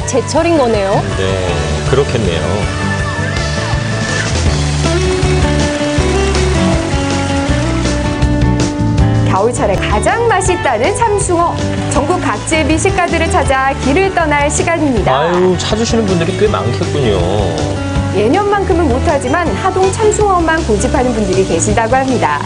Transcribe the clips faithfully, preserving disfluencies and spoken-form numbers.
제철인 거네요. 네, 그렇겠네요. 겨울철에 가장 맛있다는 참숭어. 전국 각지의 미식가들을 찾아 길을 떠날 시간입니다. 아유, 찾으시는 분들이 꽤 많겠군요. 예년만큼은 못하지만 하동 참숭어만 고집하는 분들이 계시다고 합니다.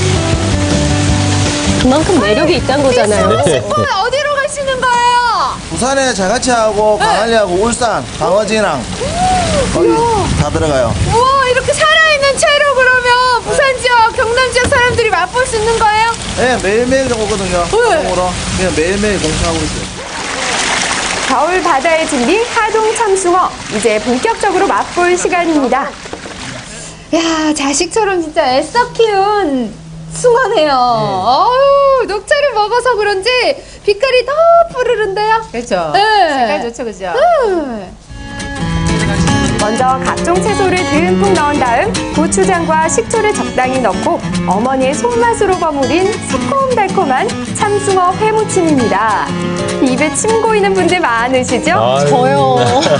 그만큼 매력이 있다는 거잖아요. 네. 어디로 가시는 거예요? 부산에 자가치하고 광안리하고 울산, 강어지랑 거기 다 들어가요. 우와, 이렇게 살아있는 채로 그러면 부산 지역, 경남 지역 사람들이 맛볼 수 있는 거예요? 네, 매일매일 오거든요. 하동으로. 그냥 매일매일 공수하고 있어요. 겨울 바다의 진미 하동 참숭어. 이제 본격적으로 맛볼 시간입니다. 야, 자식처럼 진짜 애써 키운 숭어네요. 어우, 녹차를 먹어서 그런지 빛깔이 더 푸르른데요. 그렇죠. 네. 색깔 좋죠, 그죠? 네. 먼저 각종 채소를 듬뿍 넣은 다음 고추장과 식초를 적당히 넣고 어머니의 손맛으로 버무린 새콤달콤한 참숭어 회무침입니다. 입에 침 고이는 분들 많으시죠? 아유. 저요.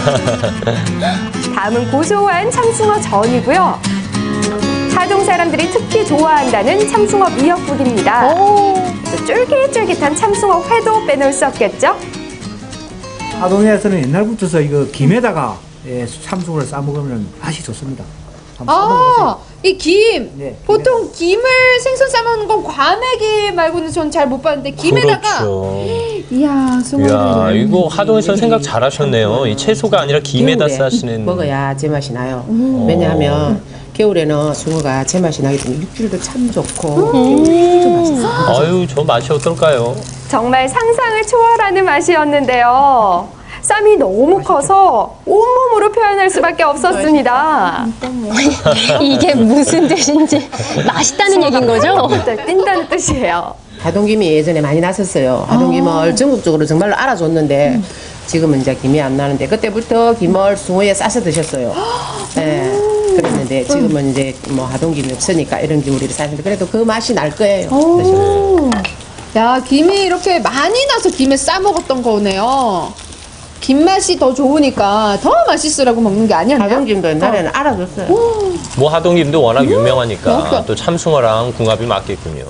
다음은 고소한 참숭어 전이고요. 하동 사람들이 특히 좋아한다는 참숭어 미역국입니다. 또 쫄깃쫄깃한 참숭어 회도 빼놓을 수 없겠죠? 하동에서는 옛날부터 이거 김에다가 예, 참숭어를 싸 먹으면 맛이 좋습니다. 한번 아, 써먹어보세요. 이 김. 네, 보통 김을 생선 싸먹는 건 과메기 말고는 전 잘 못 봤는데 김에다가. 그렇죠. 이야, 숭어를. 이야, 이거 하동에서 생각 잘하셨네요. 이 채소가 아니라 김에다 겨울에 싸시는. 먹어야 제맛이 나요. 음. 왜냐하면 겨울에는 숭어가 제맛이 나기 때문에 육질도 참 좋고 좀 맛있어요. 아유, 저 맛이 어떨까요? 정말 상상을 초월하는 맛이었는데요. 쌈이 너무 커서 온몸으로 표현할 수밖에 없었습니다. 이게 무슨 뜻인지 맛있다는 얘기인 거죠? 뛴다는 뜻이에요. 하동김이 예전에 많이 났었어요. 하동김을 전국적으로 정말로 알아줬는데 지금은 이제 김이 안 나는데 그때부터 김을 숭어에 싸서 드셨어요. 네. 그랬는데 지금은 이제 뭐 하동김이 없으니까 이런 김 우리를 사는데 그래도 그 맛이 날 거예요. 드시면. 야, 김이 이렇게 많이 나서 김에 싸 먹었던 거네요. 김 맛이 더 좋으니까 더 맛있으라고 먹는 게 아니었나요? 하동김도 옛날에는 알아줬어요. 뭐 하동김도 워낙 유명하니까 맞다. 또 참숭어랑 궁합이 맞겠군요.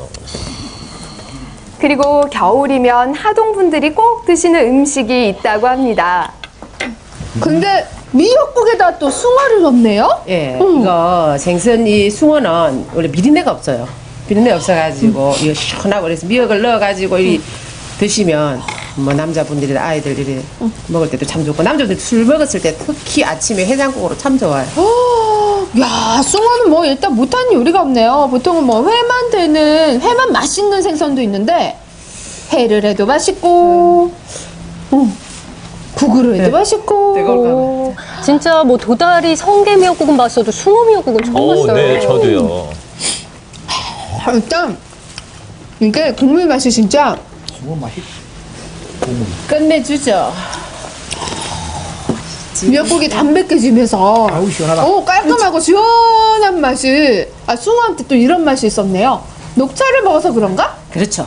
그리고 겨울이면 하동 분들이 꼭 드시는 음식이 있다고 합니다. 근데 미역국에다 또 숭어를 넣네요? 예, 이거 생선 이 숭어는 원래 비린내가 없어요. 비린내 없어가지고 이거 시원하고 그래서 미역을 넣어가지고 이 드시면 뭐 남자분들이나 아이들이 먹을 때도 참 좋고 남자분들 술 먹었을 때 특히 아침에 해장국으로 참 좋아요. 야, 숭어는 뭐 일단 못하는 요리가 없네요. 보통은 뭐 회만 되는, 회만 맛있는 생선도 있는데 회를 해도 맛있고 음, 국으로 해도 네. 맛있고 진짜 뭐 도다리 성게 미역국은 봤어도 숭어 미역국은 처음 오, 봤어요. 네, 저도요. 아, 일단 이게 국물 맛이 진짜 숭어 맛이 끝내주죠. 미역국이 담백해지면서 아우 시원하다. 오, 깔끔하고 시원한 맛이. 아, 숭어한테 또 이런 맛이 있었네요. 녹차를 먹어서 그런가? 그렇죠.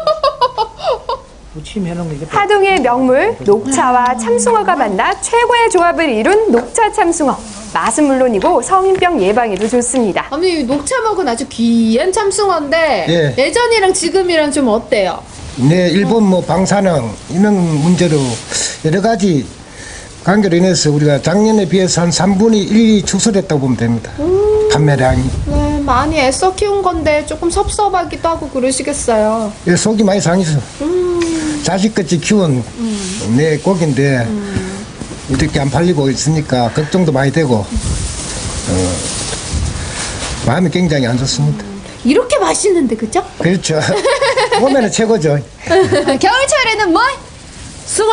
무침 해놓은 거 이게 하동의 명물 녹차와 참숭어가 만나 최고의 조합을 이룬 녹차 참숭어. 맛은 물론이고 성인병 예방에도 좋습니다. 어머니, 녹차 먹은 아주 귀한 참숭어인데 예. 예전이랑 지금이랑 좀 어때요? 네, 일본 뭐 방사능 이런 문제로 여러 가지 관계로 인해서 우리가 작년에 비해서 한 삼분의 일이 축소됐다고 보면 됩니다. 판매량이. 네, 많이 애써 키운 건데 조금 섭섭하기도 하고 그러시겠어요. 예, 속이 많이 상해서 자식같이 키운 내 고기인데 이렇게 안 팔리고 있으니까 걱정도 많이 되고 어, 마음이 굉장히 안 좋습니다. 이렇게 맛있는데, 그죠? 그렇죠. 보면은 최고죠. 겨울철에는 뭐? 숭어!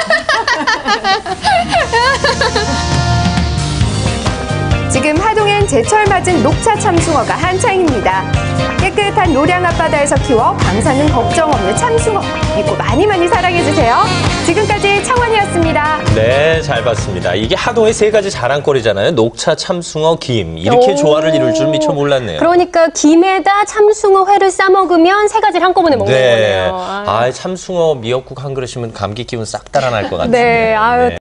지금 하동엔 제철 맞은 녹차 참숭어가 한창입니다. 깨끗한 노량 앞바다에서 키워 방사능 걱정 없는 참숭어. 믿고 많이 많이 사랑해주세요. 지금까지 창원이었습니다. 네, 잘 봤습니다. 이게 하동의 세 가지 자랑거리잖아요. 녹차, 참숭어, 김. 이렇게 오. 조화를 이룰 줄 미처 몰랐네요. 그러니까 김에다 참숭어 회를 싸 먹으면 세 가지를 한꺼번에 먹는 네. 거네요. 아, 참숭어 미역국 한 그릇이면 감기 기운 싹 달아날 것 같은데. 네, 아유.